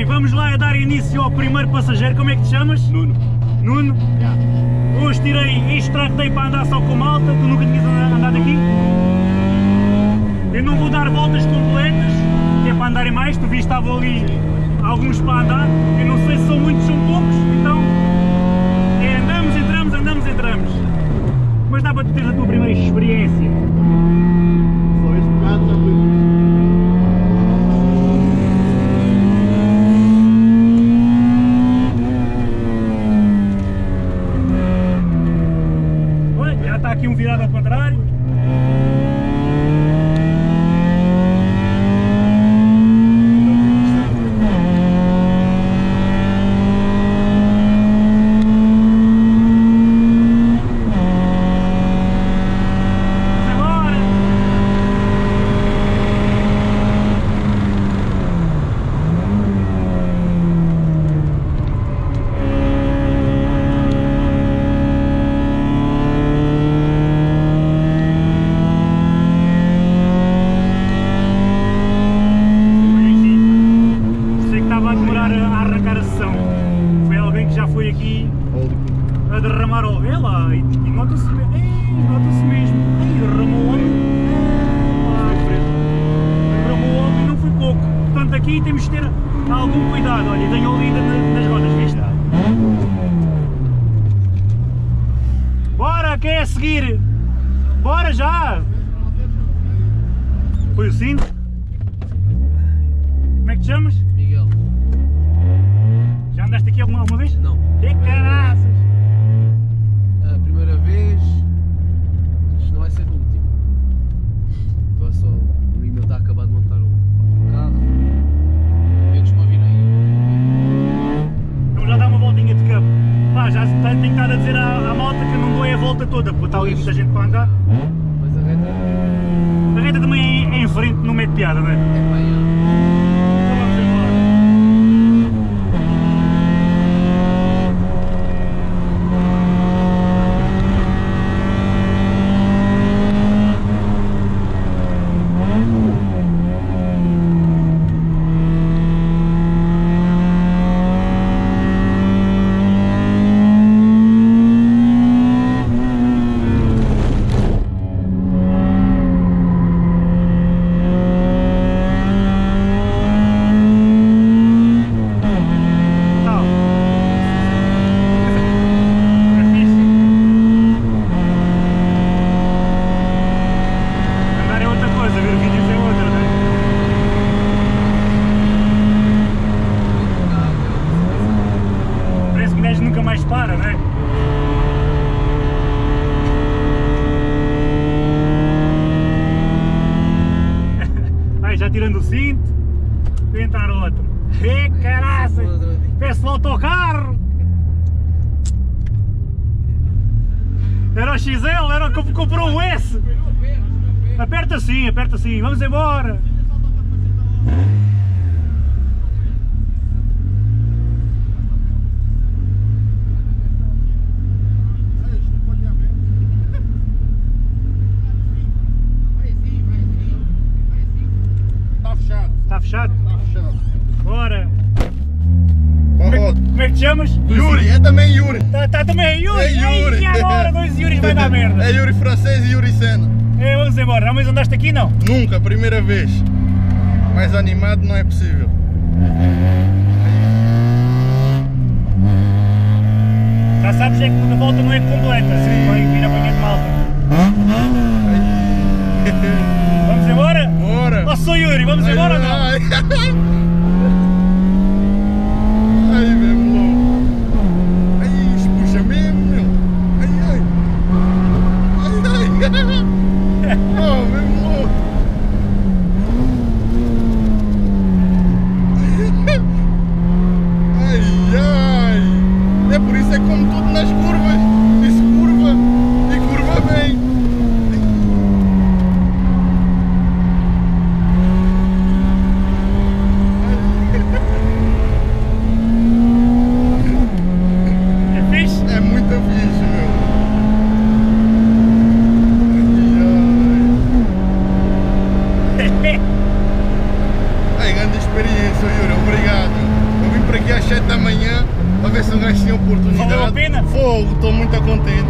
bem, vamos lá a dar início ao primeiro passageiro. Como é que te chamas? Nuno. Nuno? Yeah. Hoje tirei este tractei para andar só com malta, tu nunca tinhas andado aqui? Eu não vou dar voltas completas, que é para andarem mais, tu viste estavam ali alguns para andar, eu não sei se são muitos, são poucos, então é andamos, entramos, andamos, entramos. Mas dá para tu teres a tua primeira experiência. Só este bocado já foi. Olha, já está aqui um virado ao contrário. A derramar óleo, é lá, e nota-se mesmo, ei, derramou óleo, derramou óleo e não foi pouco, portanto aqui temos de ter algum cuidado, olha, tenho óleo ainda nas rodas, viste? Bora, quem é a seguir? Bora já! Foi o cinto? Como é que te chamas? Miguel. Já andaste aqui alguma vez? Não. Que caraças! A primeira vez, mas não vai ser a última. Estou só, o amigo meu está a acabar de montar um carro. Menos uma vir aí. Então já dá uma voltinha de campo. Pá, já tenho que estar a dizer à malta que não dou a volta toda, porque está ali muita gente para andar. Mas a reta também é em frente, não mete piada, não é? é pá, Então vamos embora. Nunca mais para, não é? Aí já tirando o cinto, vem entrar outro. Caraças! Peço o autocarro! Era o XL, era o que comprou o S! Aperta assim, vamos embora! Está fechado? Está fechado. Bora! Bora. Como é que te chamas? Yuri, é também Yuri. Tá também Yuri? É Yuri. E agora? Dois Yuris vai dar merda. É Yuri francês e Yuri Senna. Vamos embora. Já mais andaste aqui, não? Nunca, primeira vez. Mais animado não é possível. Já sabes é que a volta não é completa. Sim. Vai vir apanhar de malta. Vamos embora? Bora. Oh, sou Yuri, vamos embora ou não? Ai, ai, mesmo louco. Ai, espuxa mesmo, meu. Ai, ai. Ai, ai. Oh, mesmo louco. Ai, ai. É por isso é como tudo nas curvas. Isso curva e curva bem. aqui às 7 da manhã para ver se o gajo tinha oportunidade. Valeu a pena? Fogo, estou muito contente.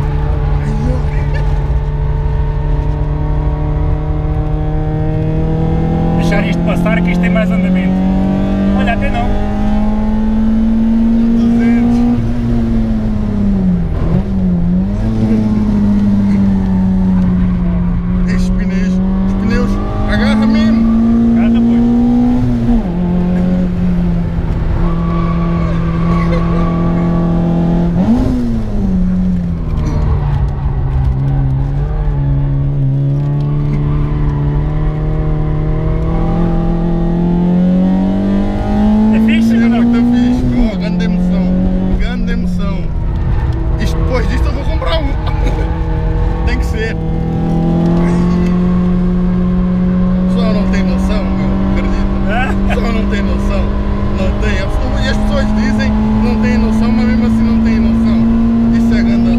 Deixar isto passar que isto tem mais andamento. Olha, até não. 200. Estes pneus, agarra mesmo. Agarra, pois. Depois disto eu vou comprar um. Tem que ser. Só não tem noção, meu. Acredita? Só não tem noção. Não tem. E as pessoas dizem que não têm noção, mas mesmo assim não têm noção. Isso é ganda.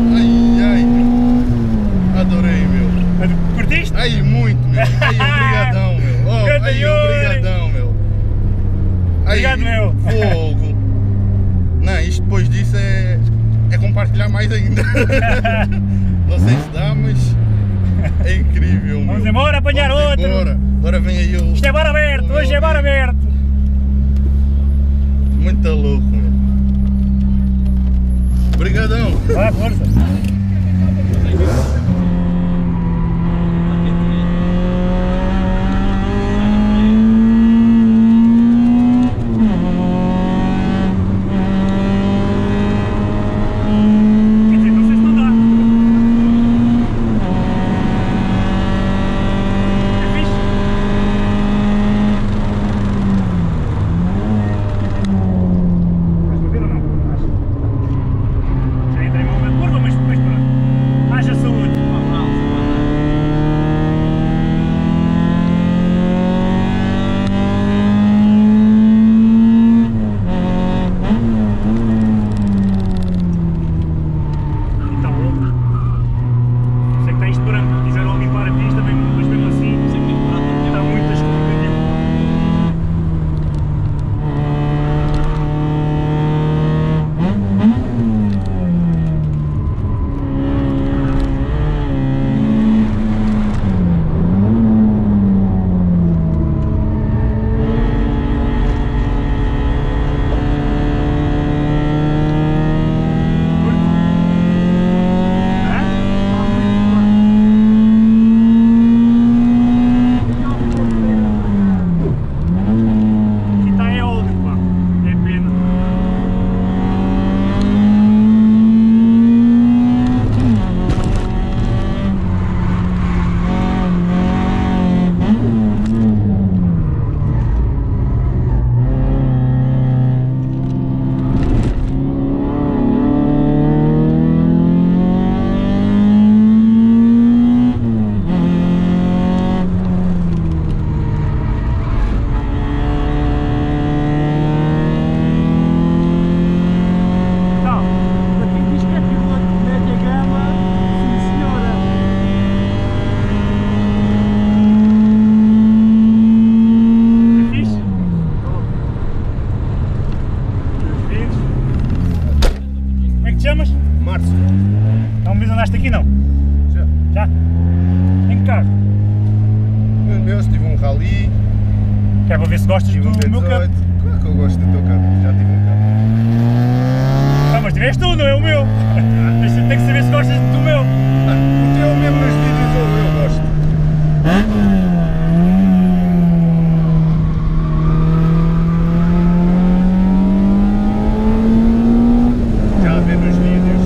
Ai. Adorei, meu. Curtiste? Ai, muito, meu. Ai, obrigadão, meu. Oh, ai, obrigadão, meu. Ai, obrigado, meu. Fogo. Não, isto depois disso é compartilhar mais ainda. Não sei se dá, mas é incrível. Vamos meu. embora apanhar Vamos outro. Embora. Agora vem aí o. Isto é bar aberto, hoje é bar aberto. Muito louco, meu. Obrigadão. Vai, força. Andaste aqui não? Já. Já? Em que carro? Meu, tive um rally. Quer para ver se gostas Tive um do meu T18. carro? Claro que eu gosto do teu carro, já tive um carro. Ah, mas tiveste tu, não é o meu. Mas tem que saber se gostas do meu. O teu mesmo nos vídeos eu gosto. Já a ver nos vídeos.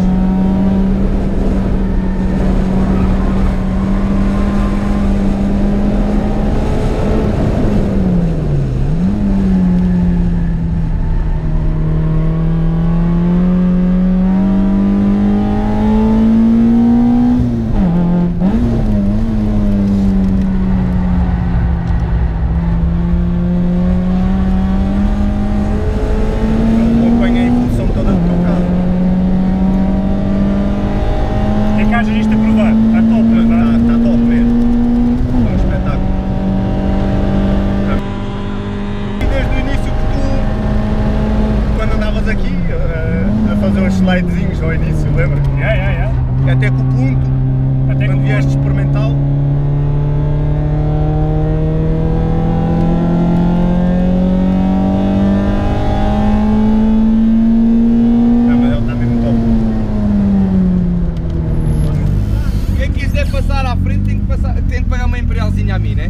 slidezinhos ao início, lembra? Até que o ponto, quando vieste experimental. Não, mas ele está mesmo top. Quem quiser passar à frente tem que pagar uma imperialzinha a mim, né?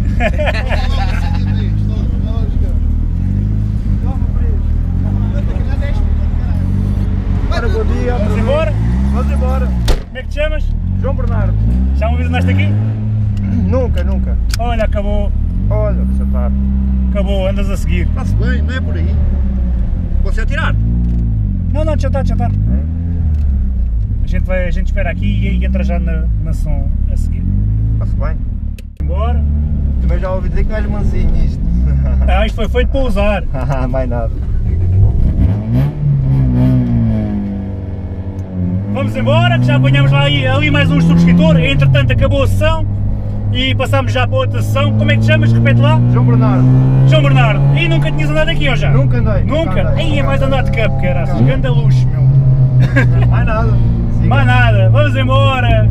Ora, bom dia. Vamos embora? Vamos embora. Como é que te chamas? João Bernardo. Já uma vez andaste aqui? Nunca, nunca. Olha, acabou. Olha, que sapato. Acabou, andas a seguir. Está-se bem, não é por aí. Você atirar? Não, já está. A gente espera aqui e entra já na som a seguir. Está-se bem. Embora. Também já ouvi dizer que és mansinho isto. Isto foi feito para usar. Mais nada. Vamos embora, que já apanhamos lá ali mais um subscritor. Entretanto acabou a sessão e passamos já para outra sessão. Como é que te chamas? Repete lá. João Bernardo. João Bernardo. E nunca tinhas andado aqui ou já? Nunca andei. Nunca? Aí é mais andar de cup, caraças. Ganda luxo, meu. Mais nada. Siga. Mais nada. Vamos embora.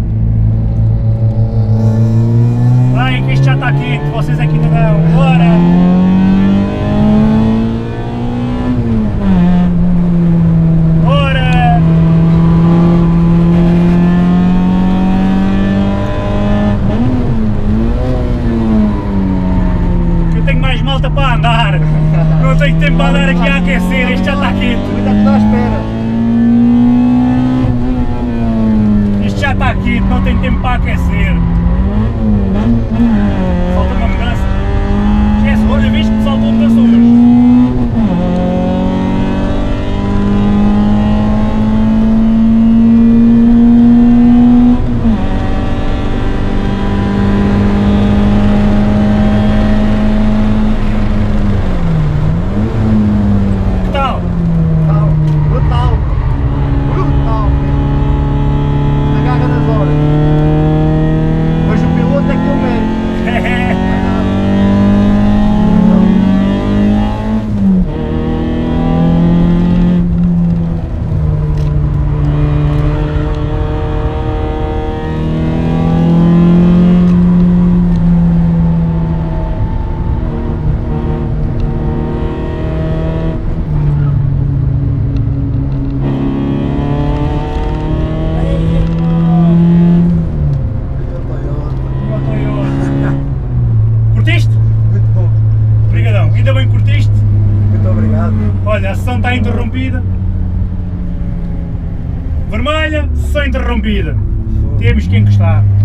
Vai, que isto já está quente. Vocês aqui ainda não. Bora. Malta para andar, não tenho tempo para andar aqui a aquecer, isto já está quente. Ainda estou à espera. Isto já está quente, não tenho tempo para aquecer. Falta uma mudança. Esquece, olha, viste que saltou mudança hoje. Olha, a sessão está interrompida. Vermelha, sessão interrompida. Temos que encostar.